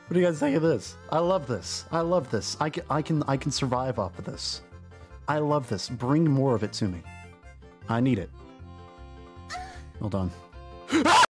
What do you guys think of this? I love this. I love this. I can survive off of this. I love this. Bring more of it to me. I need it. Hold on.